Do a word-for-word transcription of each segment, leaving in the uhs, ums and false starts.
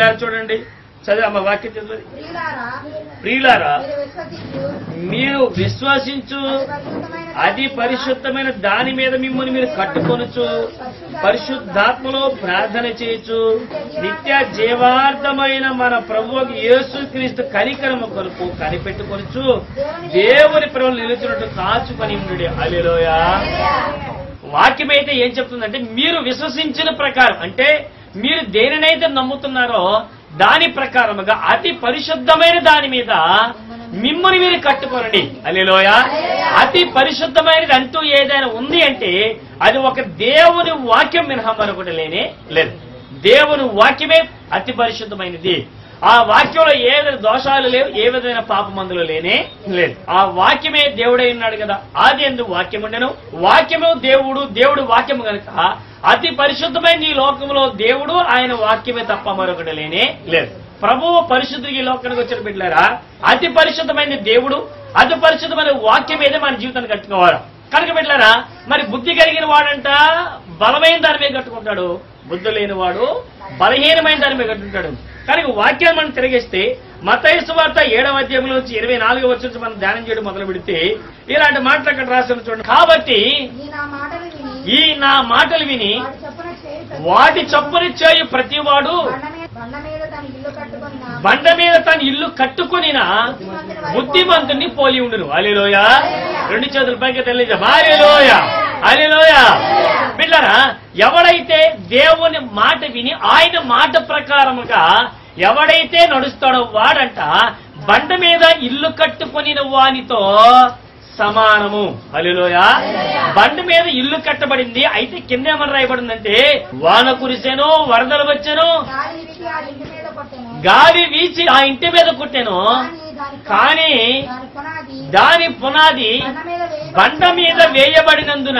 బిడ్డలారా చూడండి, చదివి అమ్మ వాక్యం చదివి. ప్రియులారా, మీరు విశ్వసించు అది పరిశుద్ధమైన దాని మీద మిమ్మల్ని మీరు కట్టుకొనొచ్చు, పరిశుద్ధాత్మలో ప్రార్థన చేయొచ్చు, నిత్య జీవార్థమైన మన ప్రభువు యేసుక్రీస్తు కనికరము కొరకు కనిపెట్టుకొనొచ్చు, దేవుని ప్రభువును నిలుచున్నట్టు కాచుకొని ఉండు. హల్లెలూయా. వాక్యం అయితే ఏం చెప్తుందంటే, మీరు విశ్వసించిన ప్రకారం, అంటే మీరు దేనినైతే నమ్ముతున్నారో దాని ప్రకారముగా అతి పరిశుద్ధమైన దాని మీద మిమ్మల్ని మీరు కట్టుకోనండి. హల్లెలూయా. అతి పరిశుద్ధమైనది అంటూ ఏదైనా ఉంది అంటే అది ఒక దేవుని వాక్యం మినహా మరొకటి లేనే లేదు. దేవుని వాక్యమే అతి పరిశుద్ధమైనది. ఆ వాక్యంలో ఏ విధమైన దోషాలు లేవు, ఏ విధమైన పాపమందులు లేనే లేదు. ఆ వాక్యమే దేవుడై ఉన్నాడు కదా. ఆది యందు వాక్యం ఉండెను, వాక్యము దేవుడు, దేవుడు వాక్యము కనుక అతి పరిశుద్ధమైన ఈ లోకంలో దేవుడు ఆయన వాక్యమే తప్ప మరొకటి లేనే లేదు. ప్రభువు పరిశుద్ధికి ఈ లోకానికి వచ్చిన బిడ్డలారా, అతి పరిశుద్ధమైన దేవుడు, అతి పరిశుద్ధమైన వాక్యం మీద మన జీవితాన్ని కట్టుకోవాలి. కనుక బిడ్డలారా, మరి బుద్ధి కలిగిన వాడంట బలమైన దాని మీద కట్టుకుంటాడు, బుద్ధి లేని వాడు బలహీనమైన దాని మీద కట్టుకుంటాడు. కనుక వాక్యాన్ని మనం తిరిగేస్తే మత్తయి సువార్త ఏడవ అధ్యాయంలో నుంచి ఇరవై నాలుగో వచ్చి మనం ధ్యానం చేయడం మొదలు పెడితే ఇలాంటి మాటలు అక్కడ రాసిన చూడండి. కాబట్టి ఈ నా మాటలు విని వాటి చొప్పున చేయు ప్రతివాడు బండ మీద తన ఇల్లు కట్టుకునిన బుద్ధిమంతుని పోలి ఉండును. హల్లెలూయా. రెండు చేతుల పైకి తెలియజేయ. హల్లెలూయా, హల్లెలూయా. బిడ్డలారా, ఎవడైతే దేవుని మాట విని ఆయన మాట ప్రకారముగా ఎవడైతే నడుస్తాడో వాడంట బండ మీద ఇల్లు కట్టుకొనిన వానితో సమానము. హల్లెలూయా. బండ మీద ఇల్లు కట్టబడింది, అయితే కింద ఏమని రాయబడిందంటే వాన కురిసెను, వరదలు వచ్చెను, గాలి వీచి ఆ ఇంటి మీద కొట్టెను, కానీ దాని పునాది బండ మీద వేయబడినందున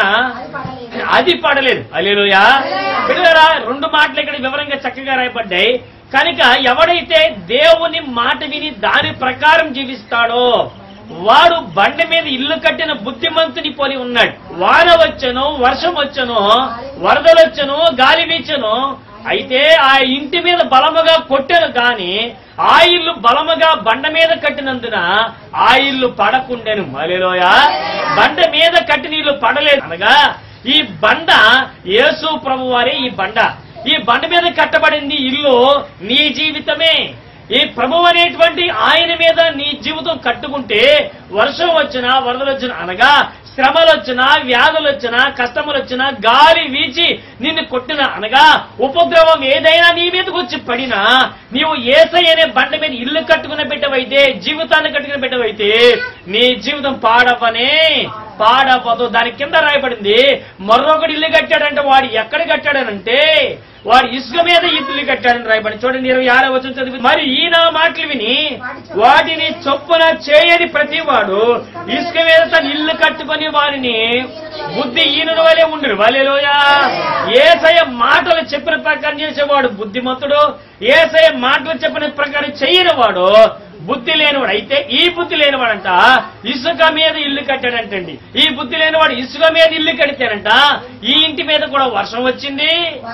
అది పడలేదు. హల్లెలూయా. బిడ్డలారా, రెండు మాటలు ఇక్కడ వివరంగా చక్కగా రాయబడ్డాయి. కనుక ఎవడైతే దేవుని మాట విని దాని ప్రకారం జీవిస్తాడో వాడు బండ మీద ఇల్లు కట్టిన బుద్ధిమంతుని పోలి ఉన్నాడు. వాన వచ్చను, వర్షం వచ్చను, వరదలు వచ్చను, గాలి వీచను, అయితే ఆ ఇంటి మీద బలముగా కొట్టెను, కానీ ఆ ఇల్లు బలముగా బండ మీద కట్టినందున ఆ ఇల్లు పడకుండెను. హల్లెలూయా. బండ మీద కట్టిన ఇల్లు పడలేదు అనగా ఈ బండ యేసు ప్రభు వారే. ఈ బండ ఈ బండ మీద కట్టబడింది ఇల్లు నీ జీవితమే. ఈ ప్రభువు అనేటువంటి ఆయన మీద నీ జీవితం కట్టుకుంటే వర్షం వచ్చినా, వరదలు వచ్చినా, అనగా శ్రమలు వచ్చినా, వ్యాధులు వచ్చినా, కష్టములు వచ్చినా, గాలి వీచి నిన్ను కొట్టిన, అనగా ఉపద్రవం ఏదైనా నీ మీదకి వచ్చి పడినా నీవు యేసయ్య అనే బండ మీద ఇల్లు కట్టుకున్న బిడ్డవైతే, జీవితాన్ని కట్టుకున్న బిడ్డవైతే నీ జీవితం పాడవనే పాడవదు. దాని కింద రాయబడింది మరొకటి ఇల్లు కట్టాడంటే వాడు ఎక్కడ కట్టాడనంటే వాడు ఇసుక మీద ఇల్లు కట్టాడని రాయబడి. చూడండి ఇరవై ఆరో వచనం చదివి. మరి ఈయన మాటలు విని వాటిని చొప్పున చేయని ప్రతి వాడు ఇసుక మీద తన ఇల్లు కట్టుకుని వారిని బుద్ధి ఈయన వలే ఉండును. హల్లెలూయా. యేసయ్య మాటలు చెప్పిన ప్రకారం చేసేవాడు బుద్ధిమంతుడు, యేసయ్య మాటలు చెప్పిన ప్రకారం చేయని వాడు బుద్ధి లేనివాడు. అయితే ఈ బుద్ధి లేనివాడంట ఇసుక మీద ఇల్లు కట్టాడంటండి. ఈ బుద్ధి లేనివాడు ఇసుక మీద ఇల్లు కడితేనంట ఈ ఇంటి మీద కూడా వర్షం వచ్చింది,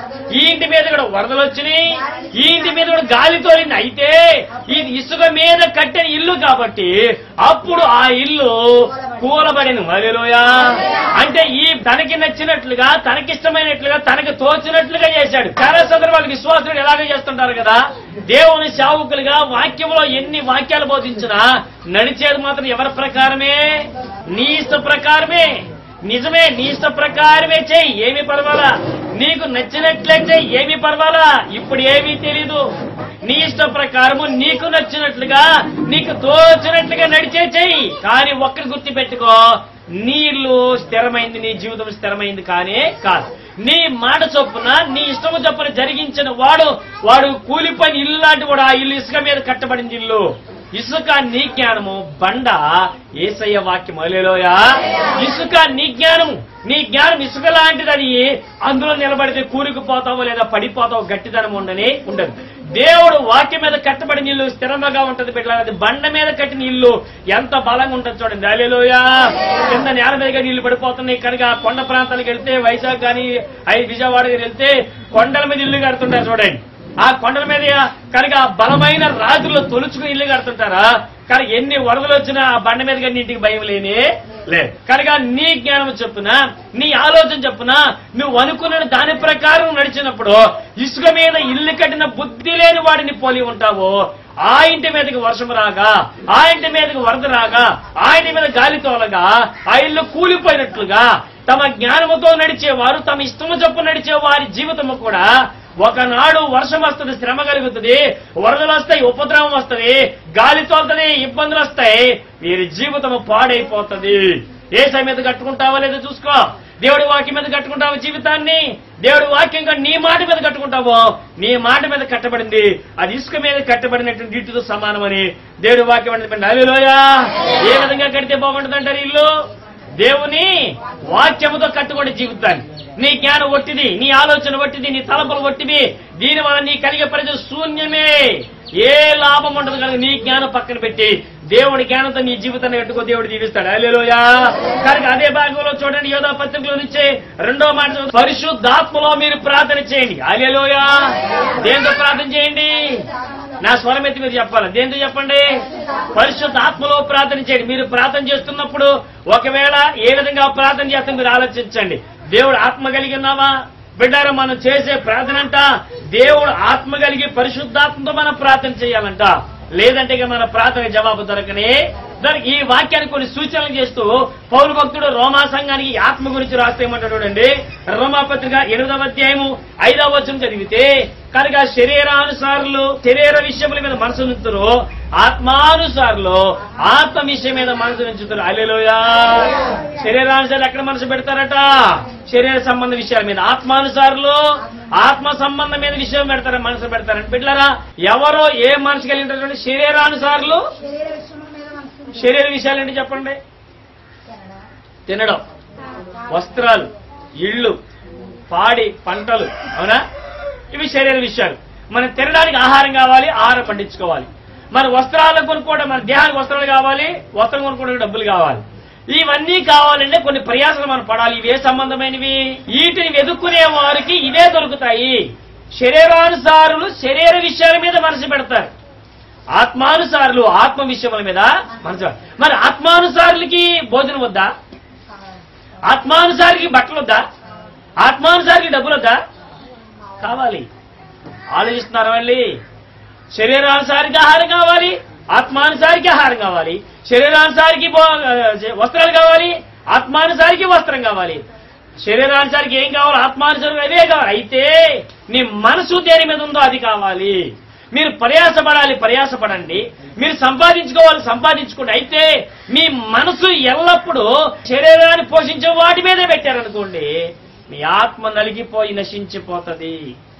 ఈ ఇంటి మీద కూడా వరదలు వచ్చినాయి, ఈ ఇంటి మీద కూడా గాలి తోలింది. అయితే ఇది ఇసుక మీద కట్టిన ఇల్లు కాబట్టి అప్పుడు ఆ ఇల్లు కూలబడిను. హల్లెలూయా. అంటే ఈ తనకి నచ్చినట్లుగా, తనకిష్టమైనట్లుగా, తనకి తోచినట్లుగా చేశాడు. చాలా సందర్భాలు విశ్వాసులు ఎలాగ చేస్తుంటారు కదా, దేవుని సేవకులుగా వాక్యంలో ఎన్ని వాక్యాలు బోధించినా నడిచేది మాత్రం ఎవరి ప్రకారమే? నీ ఇష్ట ప్రకారమే. నిజమే, నీ ఇష్ట ప్రకారమే చెయ్యి, ఏమి పర్వాలా. నీకు నచ్చినట్లే చెయ్యి, ఏమి పర్వాలా. ఇప్పుడు ఏమీ తెలీదు. నీ ఇష్ట ప్రకారము నీకు నచ్చినట్లుగా, నీకు తోచినట్లుగా నడిచే చెయ్యి. కానీ ఒక్కరి గుర్తు పెట్టుకో, నీ ఇల్లు స్థిరమైంది, నీ జీవితం స్థిరమైంది కానే కాదు. నీ మాట చొప్పున, నీ ఇష్టము చొప్పున జరిగించిన వాడు వాడు కూలిపోయిన ఇల్లు లాంటి వాడు. ఆ ఇల్లు ఇసుక మీద కట్టబడింది ఇల్లు. ఇసుక నీ జ్ఞానము, బండ యేసయ్య వాక్యం. హల్లెలూయా. ఇసుక నీ జ్ఞానము, నీ జ్ఞానం ఇసుక లాంటిది. అది అందులో నిలబడితే కూలికిపోతావో లేదా పడిపోతావో, గట్టిదనం ఉండనే ఉండదు. దేవుడు వాక్యం మీద కట్టబడిన ఇల్లు స్థిరంగా ఉంటది బిడ్డలారా. అది బండ మీద కట్టిన ఇల్లు ఎంత బలంగా ఉంటుంది చూడండి. హల్లెలూయా. కింద నేల మీదగా నీళ్లు పడిపోతున్నాయి కనుక కొండ ప్రాంతాలకు వెళ్తే, వైజాగ్ కానీ విజయవాడ వెళ్తే కొండల మీద ఇల్లు కడుతుంటారు చూడండి. ఆ కొండల మీద కనుక బలమైన రాజుల్లో తొలుచుకుని ఇల్లు కడుతుంటారా? కానీ ఎన్ని వరదలు వచ్చినా ఆ బండ మీద కానీ ఇంటికి భయం లేని లేదు. కనుక నీ జ్ఞానం చెప్పున, నీ ఆలోచన చెప్పున నువ్వు అనుకున్న దాని ప్రకారం నడిచినప్పుడు ఇసుక మీద ఇల్లు కట్టిన బుద్ధి లేని వాడిని పోలి ఉంటావు. ఆ ఇంటి మీదకి వర్షం రాగా, ఆ ఇంటి మీదకి వరద రాగా, ఆ ఇంటి మీద గాలి తోలగా ఆ ఇల్లు కూలిపోయినట్లుగా తమ జ్ఞానముతో నడిచేవారు, తమ ఇష్టము చొప్పు నడిచే వారి జీవితము కూడా ఒకనాడు వర్షం వస్తుంది, శ్రమ కలుగుతుంది, వరదలు వస్తాయి, ఉపద్రవం వస్తుంది, గాలి తోలుతుంది, ఇబ్బందులు వస్తాయి, వీరి జీవితము పాడైపోతుంది. ఏ సమయం మీద కట్టుకుంటావో లేదో చూసుకో. దేవుడి వాక్యం మీద కట్టుకుంటావు జీవితాన్ని, దేవుడి వాక్యంగా నీ మాట మీద కట్టుకుంటావో, నీ మాట మీద కట్టబడింది అది ఇసుక మీద కట్టబడినటువంటి ఇంటితో సమానమని దేవుడి వాక్యం అంటే. హల్లెలూయా. ఏ విధంగా కడితే బాగుంటుందంటారు ఇల్లు? దేవుని వాక్యముతో కట్టుకోండి జీవితాన్ని. నీ జ్ఞానం ఒట్టిది, నీ ఆలోచన ఒట్టిది, నీ తలపులు ఒట్టిది, దీని వల్ల నీ కలిగే ప్రజలు శూన్యమే, ఏ లాభం ఉండదు. కనుక నీ జ్ఞానం పక్కన పెట్టి దేవుడి జ్ఞానంతో నీ జీవితాన్ని కట్టుకో, దేవుడు జీవిస్తాడు. హల్లెలూయా. కనుక అదే భాగంలో చూడండి, యోధా పత్రికలో నుంచే రెండో మాట, పరిశుద్ధాత్మలో మీరు ప్రార్థన చేయండి. హల్లెలూయా. దేంతో ప్రార్థన చేయండి? నా స్వరం ఎత్తి మీరు చెప్పాలి. దేంతో చెప్పండి? పరిశుద్ధ ఆత్మలో ప్రార్థన చేయండి. మీరు ప్రార్థన చేస్తున్నప్పుడు ఒకవేళ ఏ విధంగా ప్రార్థన చేస్తే మీరు ఆలోచించండి. దేవుడు ఆత్మ కలిగి ఉన్నావా బిడ్డారా? మనం చేసే ప్రార్థన అంట దేవుడు ఆత్మ కలిగి పరిశుద్ధాత్మతో మనం ప్రార్థన చేయాలంట. లేదంటే మన ప్రార్థన జవాబు దొరకనే దానికి. ఈ వాక్యానికి కొన్ని సూచనలు చేస్తూ పౌలు భక్తుడు రోమా సంఘానికి ఆత్మ గురించి రాస్తే ఏమంటాడు చూడండి. రోమా పత్రిక ఎనిమిదవ అధ్యాయము ఐదవ వచనం చదివితే, కనుక శరీరానుసారులు శరీర విషయముల మీద మనసు నుంచుతారు, ఆత్మానుసారులు ఆత్మ విషయం మీద మనసు నుంచుతారు. హల్లెలూయా. శరీరానుసారులు ఎక్కడ మనసు పెడతారట? శరీర సంబంధ విషయాల మీద. ఆత్మానుసారులు ఆత్మ సంబంధం మీద విషయం పెడతారా, మనసు పెడతారంటే బిడ్డలారా, ఎవరో ఏ మనసు కలిగి ఉంటారు? శరీరానుసారులు శరీర విషయాలు ఏంటి చెప్పండి? తినడం, వస్త్రాలు, ఇళ్ళు, పాడి పంటలు, అవునా? ఇవి శరీర విషయాలు. మనం తినడానికి ఆహారం కావాలి, ఆహారం పండించుకోవాలి. మన వస్త్రాలు కొనుక్కోవడం, మన దేహానికి వస్త్రాలు కావాలి, వస్త్రం కొనుక్కోవడానికి డబ్బులు కావాలి. ఇవన్నీ కావాలంటే కొన్ని ప్రయాసాలు మనం పడాలి. ఇవే సంబంధమైనవి. వీటిని వెతుక్కునే వారికి ఇవే దొరుకుతాయి. శరీరానుసారులు శరీర విషయాల మీద మనసు పెడతారు, ఆత్మానుసారులు ఆత్మ విషయముల మీద మనసు. మరి ఆత్మానుసారులకి భోజనం వద్దా? ఆత్మానుసారికి బట్టలు వద్దా? ఆత్మానుసారికి డబ్బులు వద్దా? కావాలి. ఆలోచిస్తున్నారు మళ్ళీ. శరీరానుసారికి ఆహారం కావాలి, ఆత్మానుసారికి ఆహారం కావాలి. శరీరానుసారికి వస్త్రాలు కావాలి, ఆత్మానుసారికి వస్త్రం కావాలి. శరీరానుసారికి ఏం కావాలి? ఆత్మానుసారికి అదే కావాలి. అయితే నీ మనసు దేని మీద ఉందో అది కావాలి. మీరు ప్రయాసపడాలి, ప్రయాసపడండి. మీరు సంపాదించుకోవాలి, సంపాదించుకోండి. అయితే మీ మనసు ఎల్లప్పుడూ శరీరాన్ని పోషించే వాటి మీదే పెట్టారనుకోండి, మీ ఆత్మ నలిగిపోయి నశించిపోతుంది.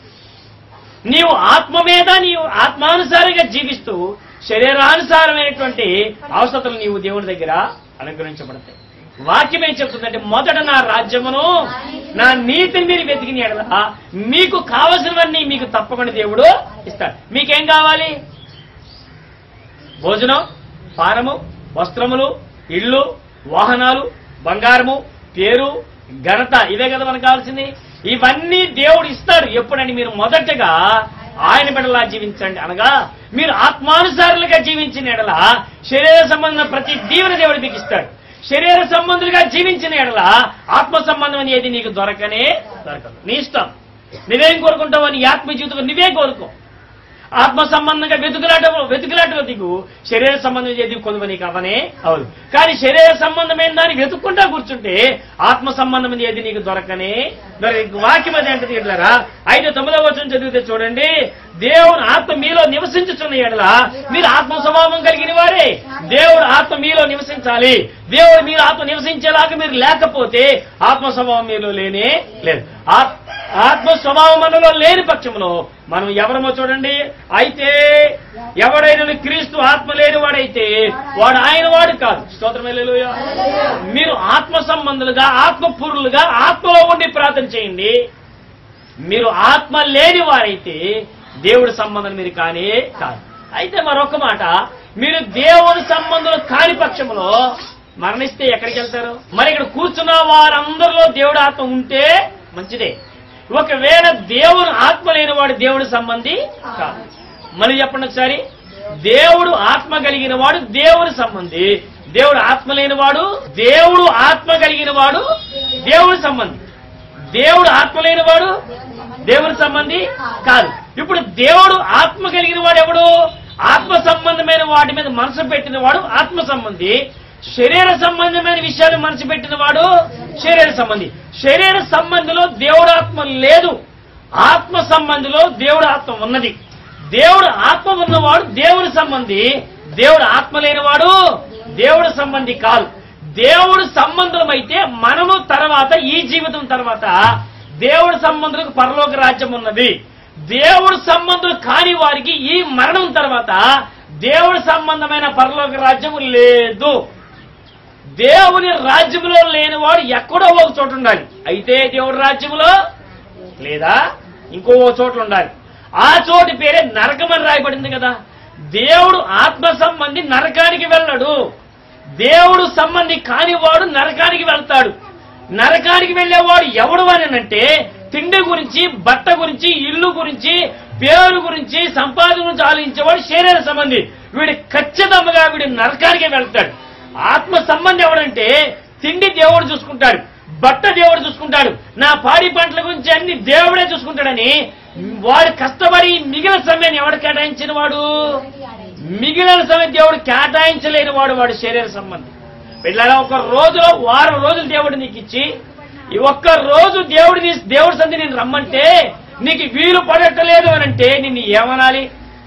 నీవు ఆత్మ మీద నీవు ఆత్మానుసారంగా జీవిస్తూ శరీరానుసారమైనటువంటి అవసరతలు నీవు దేవుని దగ్గర అనుగ్రహించబడతాయి. వాక్యం ఏం చెప్తుందంటే, మొదట నా రాజ్యమును నా నీతిని మీరు వెతికిన యెడల మీకు కావలసినవన్నీ మీకు తప్పకుండా దేవుడు ఇస్తాడు. మీకేం కావాలి? భోజనం, పానము, వస్త్రములు, ఇళ్ళు, వాహనాలు, బంగారము, పేరు, ఘనత, ఇవే కదా మనకు కావాల్సింది. ఇవన్నీ దేవుడు ఇస్తాడు. ఎప్పుడని మీరు మొదటగా ఆయన బిడ్డలా జీవించండి, అనగా మీరు ఆత్మానుసారులుగా జీవించిన యెడల శరీర సంబంధం ప్రతి దీవెన దేవుడు మీకు ఇస్తాడు. శరీర సంబంధులుగా జీవించిన యెడల ఆత్మ సంబంధం అనేది నీకు దొరకనే దొరకదు. నీ ఇష్టం. నువ్వేం కోరుకుంటావు అని ఆత్మ జీవితం నువ్వే కోరుకో. ఆత్మ సంబంధంగా వెతుకులాట వెతుకులాట వెతుకు, శరీర సంబంధం చేతి కొనుగోని కావనే అవును. కానీ శరీర సంబంధమైన దాన్ని వెతుక్కుంటా కూర్చుంటే ఆత్మ సంబంధం ఏది నీకు దొరకనే దొరక. వాక్యం అది అంటే ఇట్లారా ఐదు తొమ్మిదవ వచనం చదివితే చూడండి, దేవుడు ఆత్మ మీలో నివసించుచున్న యెడల మీరు ఆత్మ స్వభావం కలిగిన వారే. దేవుడు ఆత్మ మీలో నివసించాలి. దేవుడు మీరు ఆత్మ నివసించేలాగా మీరు లేకపోతే ఆత్మ స్వభావం మీలో లేనే లేదు. ఆత్మ స్వభావం మనలో లేని పక్షంలో మనం ఎవరమో చూడండి. అయితే ఎవడైనా క్రీస్తు ఆత్మ లేని వాడైతే వాడు ఆయన వాడు కాదు. స్తోత్రం హల్లెలూయా. మీరు ఆత్మ సంబంధులుగా ఆత్మపూర్ణులుగా ఆత్మలో ఉండి ప్రార్థన చేయండి. మీరు ఆత్మ లేని వారైతే దేవుడి సంబంధం మీరు కానే కాదు. అయితే మరొక మాట, మీరు దేవుని సంబంధులు కాని పక్షంలో మరణిస్తే ఎక్కడికి వెళ్తారు? మరి ఇక్కడ కూర్చున్న వారందరిలో దేవుడి ఆత్మ ఉంటే మంచిదే. ఒకవేళ దేవుడు ఆత్మ లేనివాడు దేవుడి సంబంధి కాదు. మళ్ళీ చెప్పండి ఒకసారి. దేవుడు ఆత్మ కలిగిన వాడు దేవుడి సంబంధి, దేవుడు ఆత్మ లేనివాడు దేవుడు ఆత్మ కలిగిన వాడు దేవుడి సంబంధి. దేవుడు ఆత్మ లేనివాడు దేవుడి సంబంధి కాదు. ఇప్పుడు దేవుడు ఆత్మ కలిగిన వాడు ఎవడు? ఆత్మ సంబంధమైన వాటి మీద మనసు పెట్టిన వాడు ఆత్మ సంబంధి. శరీర సంబంధమైన విషయాలు మనసు పెట్టిన వాడు శరీర సంబంధి. శరీర సంబంధిలో దేవుడు ఆత్మ లేదు, ఆత్మ సంబంధిలో దేవుడు ఆత్మ ఉన్నది. దేవుడు ఆత్మ ఉన్నవాడు దేవుడి సంబంధి, దేవుడు ఆత్మ లేనివాడు దేవుడి సంబంధి కాదు. దేవుడు సంబంధమైతే మనము తర్వాత ఈ జీవితం తర్వాత దేవుడి సంబంధులకు పరలోక రాజ్యం ఉన్నది. దేవుడు సంబంధులు కాని వారికి ఈ మరణం తర్వాత దేవుడి సంబంధమైన పరలోక రాజ్యం లేదు. దేవుని రాజ్యంలో లేనివాడు ఎక్కడో ఒక చోట ఉండాలి. అయితే దేవుడి రాజ్యంలో లేదా ఇంకో చోట ఉండాలి. ఆ చోటి పేరే నరకమని రాయబడింది కదా. దేవుడు ఆత్మ సంబంధి నరకానికి వెళ్ళడు, దేవుడు సంబంధి కానివాడు నరకానికి వెళ్తాడు. నరకానికి వెళ్లేవాడు ఎవడు అనంటే తిండి గురించి, బట్ట గురించి, ఇల్లు గురించి, పేరు గురించి, సంపాదన గురించి ఆలోచించేవాడు శరీర సంబంధి. వీడు ఖచ్చితంగా వీడు నరకానికి వెళ్తాడు. ఆత్మ సంబంధి ఎవడంటే తిండి దేవుడు చూసుకుంటాడు, బట్ట దేవుడు చూసుకుంటాడు, నా పాడి పంటల గురించి అన్ని దేవుడే చూసుకుంటాడని వాడు కష్టపడి మిగిలిన సమయాన్ని ఎవడు కేటాయించిన వాడు? మిగిలిన సమయం దేవుడు కేటాయించలేని వాడు వాడు శరీర సంబంధి. పిల్లల ఒక రోజులో వారం రోజులు దేవుడు నీకు ఇచ్చి ఈ ఒక్క రోజు దేవుడిని దేవుడి సంధి నేను రమ్మంటే నీకు వీలు పడట్లేదు అని అంటే నిన్ను ఏమనాలి?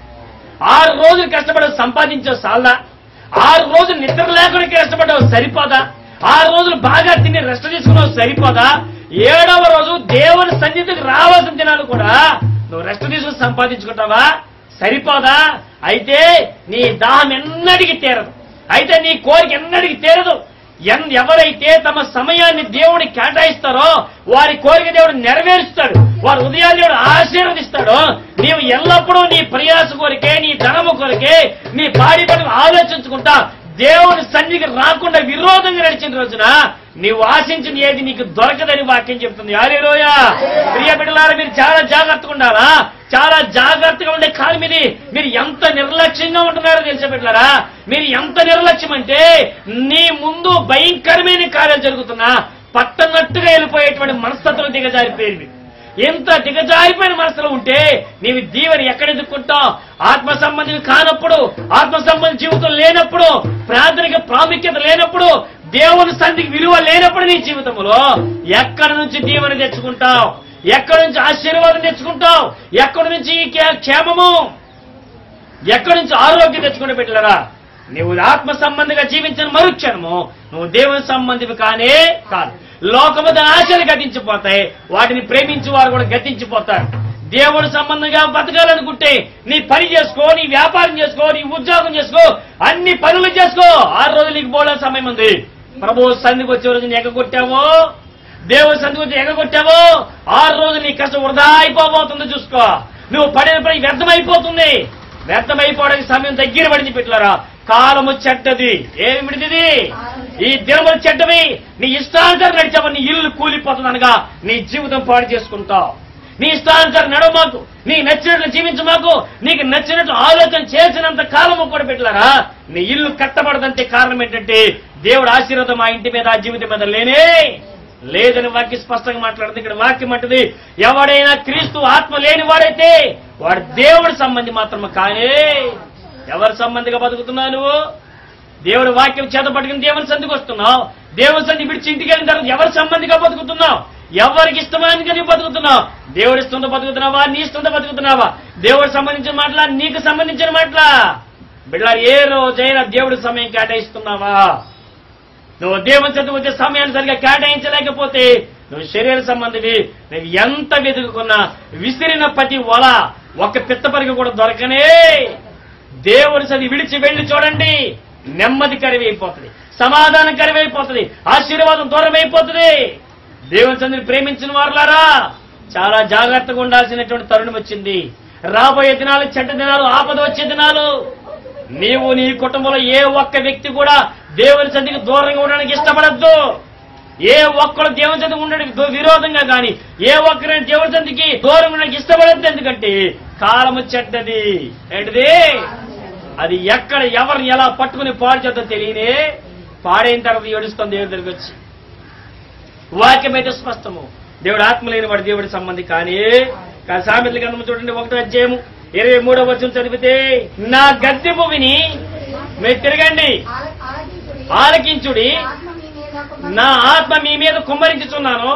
ఆరు రోజులు కష్టపడవు సంపాదించావు సాల్దా? ఆరు రోజులు నిద్ర లేకుండా కష్టపడ్డావు సరిపోదా? ఆరు రోజులు బాగా తిని రెస్ట్ తీసుకున్నావు సరిపోదా? ఏడవ రోజు దేవుని సన్నిధికి రావాల్సిన దినాలు కూడా నువ్వు రెస్ట్ తీసుకుని సంపాదించుకుంటావా? సరిపోదా? అయితే నీ దాహం ఎన్నడికి తీరదు, అయితే నీ కోరిక ఎన్నడికి తీరదు. ఎవరైతే తమ సమయాన్ని దేవుడికి కేటాయిస్తారో వారి కోరిక దేవుడు నెరవేరుస్తాడు, వారి ఉదయాన్ని దేవుడు ఆశీర్వదిస్తాడు. నీవు ఎల్లప్పుడూ నీ ప్రయాస కోరికే, నీ ధనము కొరికే, నీ పాడి పనులు ఆలోచించుకుంటా దేవుని సన్నిధికి రాకుండా విరోధంగా నడిచిన రోజున నీవు ఆశించిన ఏది నీకు దొరకదని వాక్యం చెప్తుంది. హల్లెలూయా. ప్రియ బిడ్డలారా, మీరు చాలా జాగ్రత్తగా ఉండాలా, చాలా జాగ్రత్తగా ఉండే కాలం ఇది. మీరు ఎంత నిర్లక్ష్యంగా ఉంటున్నారో తెలిసే బిడ్డలారా, మీరు ఎంత నిర్లక్ష్యం అంటే నీ ముందు భయంకరమైన కార్యాలు జరుగుతున్నా పట్టనట్టుగా వెళ్ళిపోయేటువంటి మనస్తత్వం దిగజారిపోయింది. ఎంత దిగజారిపోయిన మనసులో ఉంటే నీవు దీవెని ఎక్కడ ఎదుర్కొంటావు? ఆత్మ సంబంధం కానప్పుడు, ఆత్మ సంబంధ జీవితం లేనప్పుడు, ప్రార్థనకి ప్రాముఖ్యత లేనప్పుడు, దేవుని సన్నిధికి విలువ లేనప్పుడు నీ జీవితంలో ఎక్కడి నుంచి దీవెని తెచ్చుకుంటావు? ఎక్కడి నుంచి ఆశీర్వాదం తెచ్చుకుంటావు? ఎక్కడి నుంచి క్షేమము, ఎక్కడి నుంచి ఆరోగ్యం తెచ్చుకుంటూ పెట్టలేరా? నువ్వు ఆత్మ సంబంధిగా జీవించిన మరుక్షణము నువ్వు దేవుని సంబంధివి కానే కాదు. లోకము దాని ఆశలు గతించిపోతాయి, వాటిని ప్రేమించి వారు కూడా గతించిపోతారు. దేవుడు సంబంధంగా బతకాలనుకుంటే నీ పని చేసుకో, నీ వ్యాపారం చేసుకో, నీ ఉద్యోగం చేసుకో, అన్ని పనులు చేసుకో. ఆరు రోజులు నీకు బోలే సమయం ఉంది. ప్రభు సన్నిధికి వచ్చే రోజు నీ ఎగగొట్టావో, దేవుడి సన్నిధికి వచ్చి ఎగగొట్టావో, ఆరు రోజులు నీ కష్టం వృధా అయిపోబోతుంది. చూసుకో, నువ్వు పడిన పని వ్యర్థమైపోతుంది. వ్యర్థమైపోవడానికి సమయం దగ్గర పడింది పెట్టారా. కాలము చెడ్డది. ఏమిటిది? ఈ దినములు చెడ్డవి. నీ ఇష్టానుసారం నడిచావు, నీ ఇల్లు కూలిపోతుంది అనగా నీ జీవితం పాడు చేసుకుంటావు. నీ ఇష్టానుసారం నడవమాకు, నీ నచ్చినట్లు జీవించమాకు, నీకు నచ్చినట్లు ఆలోచన చేసినంత కాలము కూడా పెట్టారా నీ ఇల్లు కట్టబడదంటే కారణం ఏంటంటే దేవుడు ఆశీర్వాదం ఆ ఇంటి మీద, ఆ జీవితం మీద లేనే లేదని వాక్యం స్పష్టంగా మాట్లాడుతుంది. ఇక్కడ వాక్యం అంటది, ఎవడైనా క్రీస్తు ఆత్మ లేని వాడైతే వాడు దేవుడి సంబంధి మాత్రమే. కానీ ఎవరి సంబంధిగా బతుకుతున్నావు నువ్వు? దేవుడి వాక్యం చేత పట్టుకుని దేవుని సంధికి వస్తున్నావు. దేవుని సంధి విడిచి ఇంటికి వెళ్ళిన తర్వాత ఎవరి సంబంధిగా బతుకుతున్నావు? ఎవరికి ఇష్టమైనదిగా నీవు బతుకుతున్నావు? దేవుడి ఇష్టంతో బతుకుతున్నావా? నీ ఇష్టంతో బతుకుతున్నావా? దేవుడికి సంబంధించిన మాటలా, నీకు సంబంధించిన మాటలా? బిడ్డ, ఏ రోజైనా దేవుడి సమయం కేటాయిస్తున్నావా? నువ్వు దేవుని చెంతకు వచ్చే సమయాన్ని సరిగా కేటాయించలేకపోతే నువ్వు శరీర సంబంధివి. నువ్వు ఎంత వెతుకున్నా విసిరిన ప్రతి వల ఒక్క పిత్తపరికి కూడా దొరకనే. దేవుని సరి విడిచి వెళ్లి చూడండి, నెమ్మది కరివైపోతుంది, సమాధానం కరివైపోతుంది, ఆశీర్వాదం దూరం అయిపోతుంది. దేవుని సన్నిధిని ప్రేమించిన వారులారా, చాలా జాగ్రత్తగా ఉండాల్సినటువంటి తరుణం వచ్చింది. రాబోయే దినాలు చెడ్డ దినాలు, ఆపద వచ్చే దినాలు. నీవు నీ కుటుంబంలో ఏ ఒక్క వ్యక్తి కూడా దేవుని సన్నిధికి దూరంగా ఉండడానికి ఇష్టపడద్దు. ఏ ఒక్కరు దేవుని చెందుకు ఉండడానికి విరోధంగా కానీ ఏ ఒక్కరైనా దేవుని చెందుకి దూరం ఉండడానికి ఇష్టపడద్దు. ఎందుకంటే కాలము చెడ్డది. ఏంటిది? అది ఎక్కడ ఎవరిని ఎలా పట్టుకుని పాడు చేద్దో తెలియనే పాడైన తర్వాత ఏడుస్తుంది దేవుడి దగ్గరికి వచ్చి. వాక్యం అయితే స్పష్టము. దేవుడు ఆత్మ లేని వాడు దేవుడి సంబంధి కానీ కానీ సామెతల గ్రంథం చూడండి ఒకటో అధ్యాయము ఇరవై మూడో వచనం చదివితే, నా గద్దెపు విని మీరు తిరగండి, ఆలకించుడి, నా ఆత్మ మీ మీద కుమ్మరించుచున్నాను,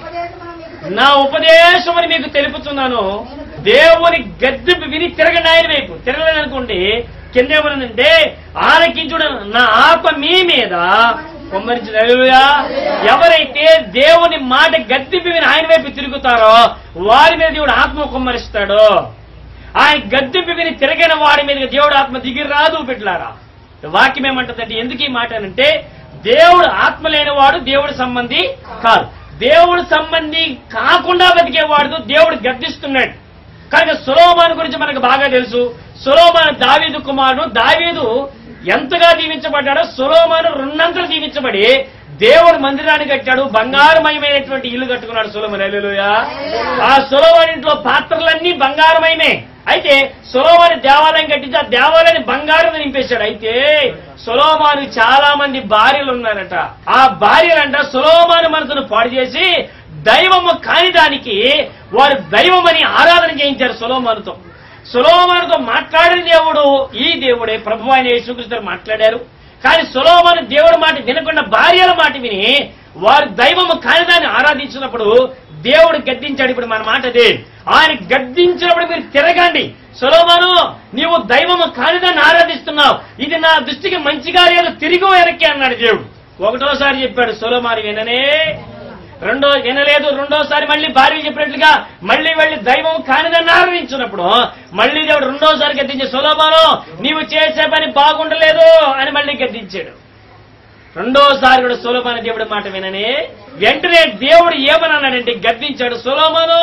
నా ఉపదేశమని మీకు తెలుపుతున్నాను. దేవుని గద్దెపు విని తిరగండి. ఆయన వైపు తిరగలేదనుకోండి కింద ఏమనంటే ఆలకించుడు, నా ఆత్మ మీ మీద కుమ్మరించు. హల్లెలూయా. ఎవరైతే దేవుని మాట గద్దెపు విని ఆయన వైపు తిరుగుతారో వారి మీద దేవుడు ఆత్మ కుమ్మరిస్తాడు. ఆయన గద్దెపు విని తిరగిన వారి మీద దేవుడు ఆత్మ దిగి రాదు. బిడ్డలారా, వాక్యం ఏమంటుందంటే ఎందుకు ఈ మాట అంటే దేవుడు ఆత్మ లేనివాడు దేవుడి సంబంధి కాదు. దేవుడు సంబంధి కాకుండా బతికేవాడు దేవుడు గద్దిస్తున్నాడు. కనుక సొలొమోను గురించి మనకు బాగా తెలుసు. సొలొమోను దావీదు కుమారుడు. దావీదు ఎంతగా దీవించబడ్డాడో సొలొమోను రెండంతలు దీవించబడి దేవుడు మందిరాన్ని కట్టాడు. బంగారమయమైనటువంటి ఇల్లు కట్టుకున్నాడు సొలొమోను. హల్లెలూయా. ఆ సొలొమోను ఇంట్లో పాత్రలన్నీ బంగారమయమే. అయితే సొలొమోను దేవాలయం కట్టించి ఆ దేవాలయాన్ని బంగారం నింపేశాడు. అయితే సొలొమోను చాలా మంది భార్యలు ఉన్నారట. ఆ భార్యలంట సొలొమోను మనసును పాడు చేసి దైవము కాని దానికి వారు దైవమని ఆరాధన చేయించారు సొలొమోనుతో. సొలొమోనుతో మాట్లాడిన దేవుడు ఈ దేవుడే, ప్రభువు అయిన యేసుక్రీస్తు మాట్లాడారు. కానీ సొలొమోను దేవుడి మాట వినకుండా భార్యల మాట విని వారు దైవము కాని దాన్ని ఆరాధించినప్పుడు దేవుడు గద్దించాడు. ఇప్పుడు మన మాట అదే, ఆయన గద్దించినప్పుడు మీరు తిరగండి. సొలొమోను, నీవు దైవము కాని దాన్ని ఆరాధిస్తున్నావు, ఇది నా దృష్టికి మంచిగా లేదు, తిరిగి వెనక్కి అన్నాడు దేవుడు. ఒకటోసారి చెప్పాడు సొలొమోను విననే, రెండో వినలేదు. రెండోసారి మళ్ళీ భార్య చెప్పినట్లుగా మళ్ళీ వెళ్ళి దైవం కానిదాన్ని ఆరాధించినప్పుడు మళ్ళీ దేవుడు రెండోసారి గద్దించి, సొలొమోను నీవు చేసే పని బాగుండలేదు అని మళ్ళీ గద్దించాడు. రెండోసారి కూడా సొలొమోను దేవుడి మాట విననే, వెంటనే దేవుడు ఏమన్నాడంటే గద్దించాడు, సొలొమోను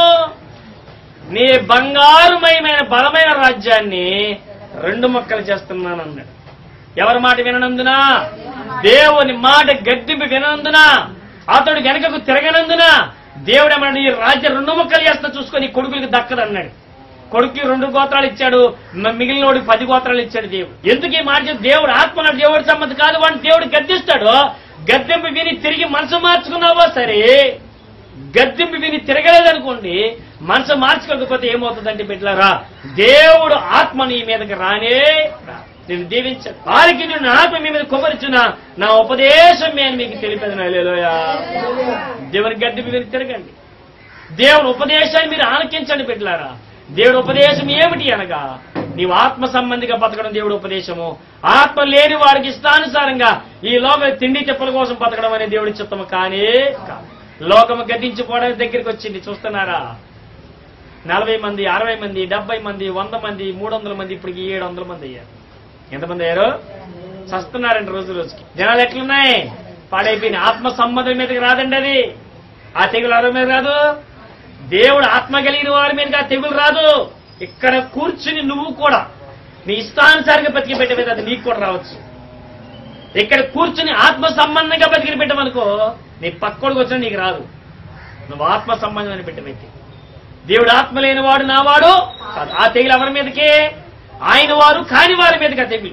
నీ బంగారుమయమైన బలమైన రాజ్యాన్ని రెండు ముక్కలు చేస్తున్నాను అన్నాడు. ఎవరి మాట విననందున? దేవుని మాట గద్దింపు వినందున, అతడు వెనకకు తిరగనందున దేవుడు ఏమన్నాడు, ఈ రాజ్యం రెండు ముక్కలు చేస్తా చూసుకొని కొడుకులకి దక్కదన్నాడు. కొడుకు రెండు గోత్రాలు ఇచ్చాడు, మిగిలినోడికి పది గోత్రాలు ఇచ్చాడు దేవుడు. ఎందుకు ఈ మాట? దేవుడు ఆత్మ దేవుడి సంబంధి కాదు, వాడిని దేవుడు గద్దిస్తాడు. గద్దెంపు విని తిరిగి మనసు మార్చుకున్నావో సరే, గద్దెంపు విని తిరగలేదనుకోండి, మనసు మార్చుకోకపోతే ఏమవుతుందంటే బిడ్డలారా, దేవుడు ఆత్మ నీ మీదకి రానే నేను దీవించాను. వారికి నేను ఆత్మ మీ మీద కుమ్మరించిన నా ఉపదేశం నేను మీకు తెలిపేది. హల్లెలూయా. దేవుని గద్దెంపు విని తిరగండి. దేవుని ఉపదేశాన్ని మీరు ఆలకించండి బిడ్డలారా. దేవుడి ఉపదేశం ఏమిటి అనగా నీవు ఆత్మ సంబంధిగా బతకడం దేవుడి ఉపదేశము. ఆత్మ లేని వారికి ఇష్టానుసారంగా ఈ లోక తిండి చెప్పుల కోసం బతకడం అనే దేవుడి చిత్తము కానీ లోకము గద్దించిపోవడానికి దగ్గరికి వచ్చింది. చూస్తున్నారా, నలభై మంది, అరవై మంది, డెబ్బై మంది, వంద మంది, మూడు వందల మంది, ఇప్పటికి ఏడు వందల మంది అయ్యారు. ఎంతమంది అయ్యారు? చస్తున్నారండి రోజు రోజుకి. జనాలు ఎట్లున్నాయి? పాడైపోయినాయి. ఆత్మ సంబంధం మీదకి రాదండి అది. ఆ తెగులు ఎవరి మీద రాదు? దేవుడు ఆత్మ కలిగిన వారి మీదకి ఆ తెగులు రాదు. ఇక్కడ కూర్చుని నువ్వు కూడా నీ ఇష్టానుసారంగా బతికి పెట్టే మీద అది నీకు కూడా రావచ్చు. ఇక్కడ కూర్చుని ఆత్మ సంబంధంగా బతికి పెట్టమనుకో, నీ పక్కోడికి వచ్చినా నీకు రాదు. నువ్వు ఆత్మ సంబంధమైన పెట్టబెట్టి దేవుడు ఆత్మ లేని వాడు నావాడు కాదు. ఆ తెగులు ఎవరి మీదకి? ఆయన వారు కాని వారి మీదకి ఆ తెగులు.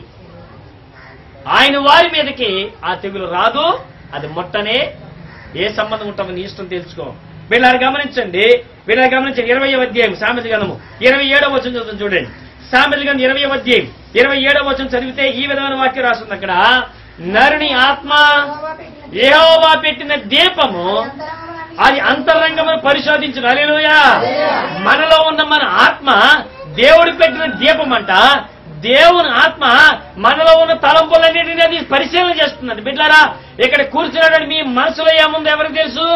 ఆయన వారి మీదకి ఆ తెగులు రాదు. అది మొట్టనే ఏ సంబంధం ఉంటామో నీ ఇష్టం తెలుసుకో. వీళ్ళని గమనించండి, వీళ్ళని గమనించండి. ఇరవై అధ్యాయం సామెతల గ్రంథము ఇరవై ఏడవ వచనం చదువుతుంది చూడండి. సామెతల గ్రంథం ఇరవై అధ్యాయం ఇరవై ఏడవ వచనం చదివితే ఈ విధమైన వాక్యం రాస్తుంది అక్కడ, నరుని ఆత్మ యెహోవా పెట్టిన దీపము అది అంతరంగమును పరిశోధించును. హల్లెలూయా. మనలో ఉన్న మన ఆత్మ దేవుడు పెట్టిన దీపం అంట. దేవుని ఆత్మ మనలో ఉన్న తలంపులన్నిటినీ అది పరిశీలన చేస్తుందండి. బిడ్డలారా, ఇక్కడ కూర్చున్నాడు మీ మనసులో ఏముందో ఎవరికి తెలుసు?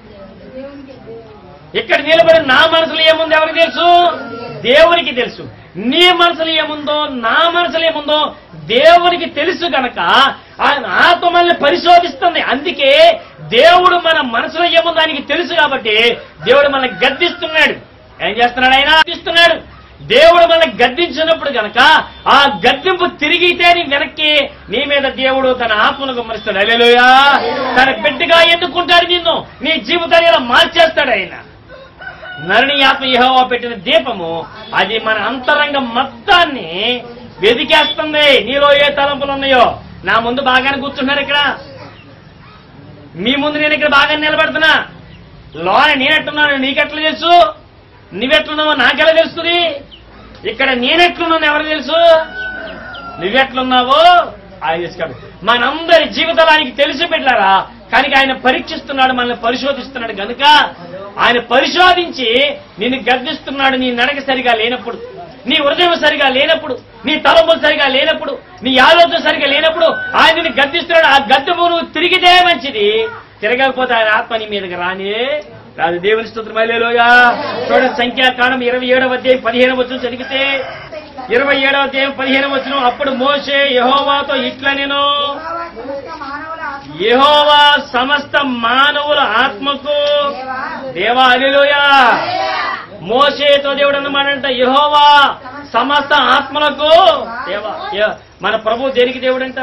ఇక్కడ నిలబడి నా మనసులో ఏముందో ఎవరికి తెలుసు? దేవునికి తెలుసు. నీ మనసులో ఏముందో నా మనసులో ఏముందో దేవునికి తెలుసు గనక ఆయన ఆత్మ మనల్ని పరిశోధిస్తుంది. అందుకే దేవుడు మన మనసులో ఏముందో ఆయనకి తెలుసు కాబట్టి దేవుడు మనల్ని గద్దిస్తున్నాడు. ఏం చేస్తున్నాడు? ఆయన గద్దిస్తున్నాడు. దేవుడు మనల్ని గద్దించినప్పుడు గనక ఆ గద్దింపు తిరిగితే నీ వెనక్కి నీ మీద దేవుడు తన ఆత్మను గమనిస్తాడు. హల్లెలూయా. తన బిడ్డగా ఎన్నుకుంటాడు నిన్ను, నీ జీవితాన్ని ఇలా మార్చేస్తాడు ఆయన. నరుని ఆత్మ యెహోవా పెట్టిన దీపము అది మన అంతరంగ మొత్తాన్ని వెదికేస్తుంది. నీలో ఏ తలంపులు ఉన్నాయో. నా ముందు బాగానే కూర్చున్నారు, ఇక్కడ మీ ముందు నేను ఇక్కడ బాగానే నిలబడుతున్నా. లోన నేనెట్టున్నాను నీకెట్లా తెలుసు? నువ్వెట్లున్నావో నాకెలా తెలుస్తుంది? ఇక్కడ నేనెట్లున్నాను ఎవరు తెలుసు? నువ్వెట్లున్నావో ఆయన తెలుసు. మనందరి జీవితానికి తెలిసి పెట్టారా? కనుక ఆయన పరీక్షిస్తున్నాడు, మనల్ని పరిశోధిస్తున్నాడు. కనుక ఆయన పరిశోధించి నిన్ను గద్దిస్తున్నాడు. నీ నడక సరిగా లేనప్పుడు, నీ హృదయం సరిగా లేనప్పుడు, నీ తలంపులు సరిగా లేనప్పుడు, నీ ఆలోచన సరిగా లేనప్పుడు ఆయన నిన్ను గద్దిస్తున్నాడు. ఆ గద్దింపు నువ్వు తిరిగితే మంచిది, తిరగకపోతే ఆయన ఆత్మ నీ మీదకి రాని రాదు. దేవుని స్తోత్రం. హల్లెలూయా. చూడండి, సంఖ్యాకాండం ఇరవై ఏడవ అధ్యాయం పదిహేను వచనం చదివితే, ఇరవై ఏడవ అధ్యాయం పదిహేను వచనం, అప్పుడు మోషే యెహోవాతో ఇట్లా నేను యెహోవా సమస్త మానవుల ఆత్మకు దేవా. హల్లెలూయా. మోషేతో దేవుడు అన్నమాడంట, యెహోవా సమస్త ఆత్మలకు దేవా. మన ప్రభు దేనికి దేవుడంట?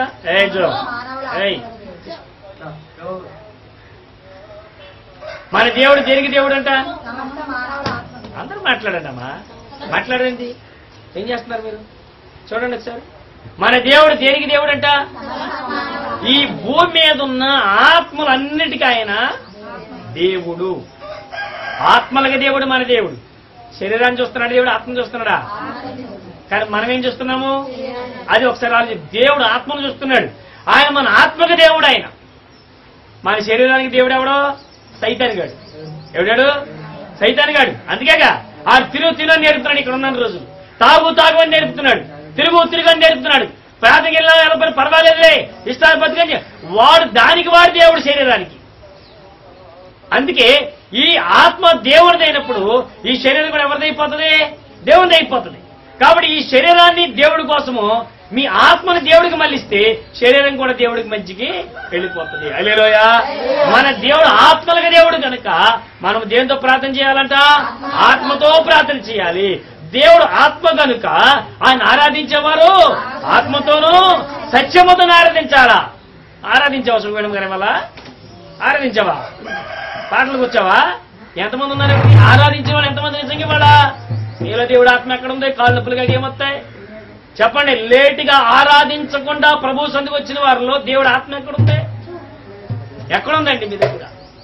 మన దేవుడు దేనికి దేవుడంట? అందరూ మాట్లాడండమ్మా, మాట్లాడండి. ఏం చేస్తున్నారు మీరు? చూడండి ఒకసారి. మన దేవుడు దేనికి దేవుడంట? ఈ భూమి మీద ఉన్న ఆత్మలన్నిటికీ ఆయన దేవుడు. ఆత్మలకి దేవుడు మన దేవుడు. శరీరాన్ని చూస్తున్నాడు దేవుడు, ఆత్మను చూస్తున్నాడా? కానీ మనం ఏం చూస్తున్నాము? అది ఒకసారి ఆలోచి. దేవుడు ఆత్మను చూస్తున్నాడు. ఆయన మన ఆత్మకి దేవుడు. ఆయన మన శరీరానికి దేవుడు ఎవడో? సైతానిగాడు. ఎవడాడు? సైతానిగాడు. అందుకేగా ఆ తిరుగు తిరుగు అని నేర్పుతున్నాడు. ఇక్కడ ఉన్న రోజులు తాగు తాగు అని నేర్పుతున్నాడు, తిరుగు తిరుగు అని నేర్పుతున్నాడు. ప్రార్థనకి వెళ్ళిన పర్వాలేదులే, ఇష్టాలు బతుకని వాడు దానికి వాడు దేవుడు శరీరానికి. అందుకే ఈ ఆత్మ దేవుడిదైనప్పుడు ఈ శరీరం కూడా ఎవరిదైపోతుంది? దేవుడిది అయిపోతుంది. కాబట్టి ఈ శరీరాన్ని దేవుడి కోసము, మీ ఆత్మను దేవుడికి మళ్ళిస్తే శరీరం కూడా దేవుడికి మంచికి వెళ్ళిపోతుంది. హల్లెలూయా. మన దేవుడు ఆత్మలకు దేవుడు కనుక మనం దేనితో ప్రార్థన చేయాలంట? ఆత్మతో ప్రార్థన చేయాలి. దేవుడు ఆత్మ కనుక ఆయన ఆరాధించేవారు ఆత్మతోనూ సత్యముతోనూ ఆరాధించాలా? ఆరాధించావా సుఖం గారి వల్ల? ఆరాధించావా? పాటలకు వచ్చావా? ఎంతమంది ఉన్నారు? ఆరాధించే వాళ్ళు ఎంతమంది నిజంగా వాళ్ళ? నీలో దేవుడు ఆత్మ ఎక్కడ ఉంది? కాళ్ళు నొప్పులుగా ఏమొస్తాయి చెప్పండి. లేటుగా ఆరాధించకుండా ప్రభు సందుకు వచ్చిన వారిలో దేవుడు ఆత్మ ఎక్కడుంది? ఎక్కడుందండి మీ దగ్గర?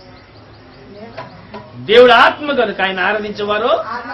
దేవుడు ఆత్మ కనుక ఆయన ఆరాధించేవారు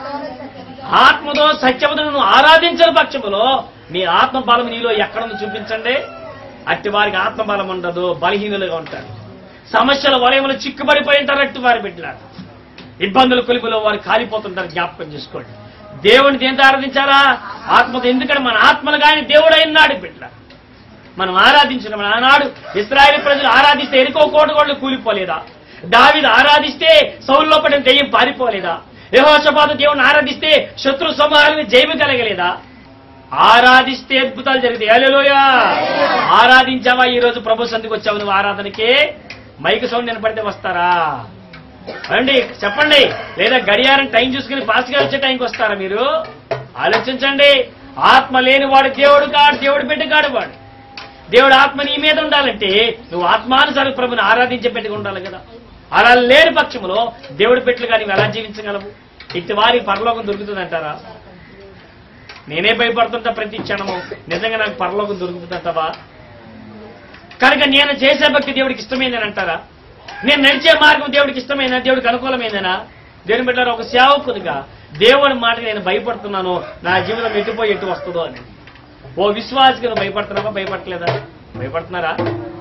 ఆత్మతో సత్యముతో నువ్వు ఆరాధించిన పక్షములో మీ ఆత్మ బలం నీలో ఎక్కడుంది చూపించండి. అట్టి వారికి ఆత్మ బలం ఉండదు, బలహీనులుగా ఉంటారు. సమస్యల వలయంలో చిక్కుబడిపోయి ఉంటారు. అట్టి వారి బిడ్డలారు ఇబ్బందుల కొలిపులో వారు కాలిపోతుంటారు. జ్ఞాపకం చేసుకోండి. దేవుని దేంతో ఆరాధించారా? ఆత్మతో. ఎందుకంటే మన ఆత్మలుగా ఆయన దేవుడు అయినాడు. బిడ్డ మనం ఆరాధించిన ఆనాడు ఇశ్రాయేలు ప్రజలు ఆరాధిస్తే ఎరుకో కోటగోళ్ళు కూలిపోలేదా? దావీదు ఆరాధిస్తే సౌలులో పడిన దెయ్యం పారిపోలేదా? యెహోషాపాతు దేవుని ఆరాధిస్తే శత్రు సమూహాలను జయము కలగలేదా? ఆరాధిస్తే అద్భుతాలు జరిగితే. హల్లెలూయా. ఆరాధించావా? ఈ రోజు ప్రభు సంధికి వచ్చావు నువ్వు ఆరాధనకి? మైక్ సౌండ్ వినపడితే వస్తారా? అండి చెప్పండి. లేదా గడియారం టైం చూసుకుని ఫాస్ట్ గా వచ్చే టైంకి వస్తారా మీరు? ఆలోచించండి. ఆత్మ లేని వాడు దేవుడు కాడు, దేవుడు బిడ్డ కాడు వాడు. దేవుడు ఆత్మ నీ మీద ఉండాలంటే నువ్వు ఆత్మానుసారం ప్రభుని ఆరాధించే పెట్టుకు ఉండాలి కదా. అలా లేని పక్షంలో దేవుడి పెట్టులుగా నువ్వు ఎలా జీవించగలవు? ఇటు వారికి పరలోకం దొరుకుతుంది అంటారా? నేనే భయపడుతుంటా ప్రతి క్షణము. నిజంగా నాకు పరలోకం దొరుకుతుందంటావా? కనుక నేను చేసే భక్తి దేవుడికి ఇష్టమైందని అంటారా? నేను నడిచే మార్గం దేవుడికి ఇష్టమైనా, దేవుడికి అనుకూలమైందనా? దేవుని బిడ్డలారా, ఒక సేవకునిగా దేవుడి మాటకి నేను భయపడుతున్నాను, నా జీవితం ఎట్టుపోయి ఎటు వస్తుందో అని. ఓ విశ్వాసిగా నువ్వు భయపడుతున్నావా? భయపడలేదా? భయపడుతున్నారా?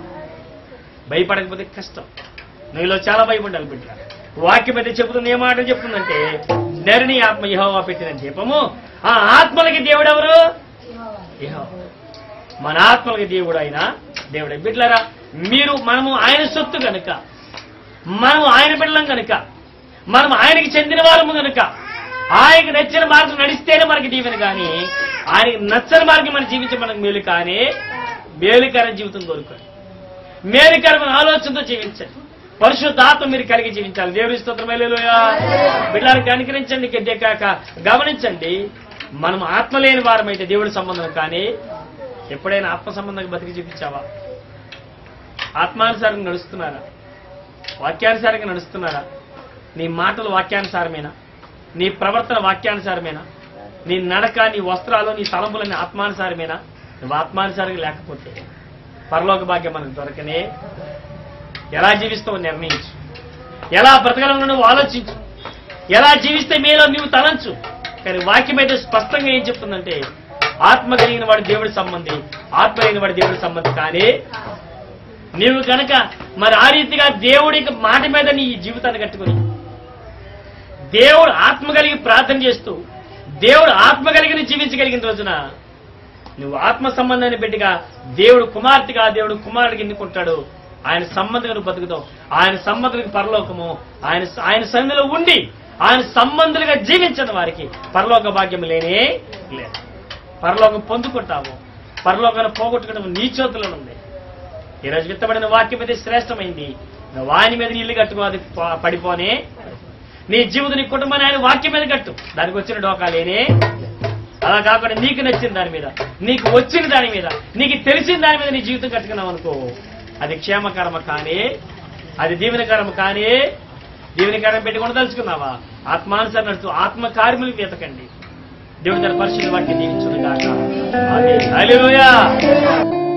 భయపడకపోతే కష్టం. నువ్వులో చాలా భయపడాలి బిడ్డ. వాక్యం అయితే చెబుతుంది, ఏ మాట చెప్తుందంటే, నరుని ఆత్మ యెహోవా పెట్టిన దీపము. ఆ ఆత్మలకి దేవుడు ఎవరు? యెహోవా. మన ఆత్మలకి దేవుడు ఆయన దేవుడే. బిడ్డలారా, మీరు మనము ఆయన సొత్తు కనుక, మనము ఆయన బిడ్డలం కనుక, మనం ఆయనకి చెందిన వాళ్ళము కనుక, ఆయనకి నచ్చిన మార్గం నడిస్తేనే మనకి దీవెన. కానీ ఆయనకి నచ్చని మార్గం మనం జీవించే మనకు మేలు. కానీ మేలుకరమైన జీవితం కోరుకోండి, మేలుకరమైన ఆలోచనతో జీవించండి. పరిశుద్ధాత్మ మీరు కలిగి జీవించాలి. దేవుడి స్తోత్రం. హల్లెలూయా. బిడ్డలారా, కనికరించండి, గడ్డే కాక గమనించండి. మనం ఆత్మ లేని వారమైతే దేవుడి సంబంధం కానీ ఎప్పుడైనా ఆత్మ సంబంధంగా బతికి చూపించావా? ఆత్మానుసారంగా నడుస్తున్నారా? వాక్యానుసారంగా నడుస్తున్నారా? నీ మాటలు వాక్యానుసారమేనా? నీ ప్రవర్తన వాక్యానుసారమేనా? నీ నడక, నీ వస్త్రాలు, నీ తలంపులన్నీ ఆత్మానుసారమేనా? నువ్వు ఆత్మానుసారంగా లేకపోతే పరలోక భాగ్యం మనకు దొరకనే. ఎలా జీవిస్తావో నిర్ణయించు. ఎలా బ్రతకాలను నువ్వు ఆలోచించు. ఎలా జీవిస్తే మేలో నువ్వు తలంచు. కానీ వాక్యం అయితే స్పష్టంగా ఏం చెప్తుందంటే, ఆత్మ కలిగిన వాడు దేవుడి సంబంధి, ఆత్మ కలిగిన వాడు దేవుడి సంబంధి. కానీ నీవు కనుక మరి ఆ రీతిగా దేవుడి మాట మీద నీ జీవితాన్ని కట్టుకుని దేవుడు ఆత్మ కలిగి ప్రార్థన చేస్తూ దేవుడు ఆత్మ కలిగిన జీవించగలిగిన రోజున నువ్వు ఆత్మ సంబంధాన్ని బిడ్డగా దేవుడు కుమార్తెగా దేవుడు కుమారుడికి ఎన్నుకుంటాడు. ఆయన సంబంధంగా నువ్వు బతుకుతావు. ఆయన సంబంధులకు పరలోకము. ఆయన ఆయన సన్నిధిలో ఉండి ఆయన సంబంధులుగా జీవించిన వారికి పరలోక భాగ్యం లేనే లేదు. పరలోకం పొందుకుంటాము. పరలోకాన్ని పోగొట్టుకోవడం నీ చేతుల్లో ఉంది. ఈరోజు విత్తబడిన వాక్యం అయితే శ్రేష్టమైంది. వాని మీద నీళ్లు కట్టుకో, అది పడిపోనే. నీ జీవితం నీ కుటుంబాన్ని ఆయన వాక్యం మీద కట్టు, దానికి వచ్చిన డోకా లేనే. అలా కాకుండా నీకు నచ్చిన దాని మీద, నీకు వచ్చిన దాని మీద, నీకు తెలిసిన దాని మీద నీ జీవితం కట్టుకున్నావు అనుకో, అది క్షేమకరమ కానీ, అది దీవెనకరమ కానీ. దీవెనకరం పెట్టుకుని తలుచుకున్నావా? ఆత్మానుసారం నడుచు. ఆత్మ కార్యములు వెతకండి. దేవుడి తన పరిశుద్ధ వాక్యం దీవించును గాక. ఆమేన్. హల్లెలూయా.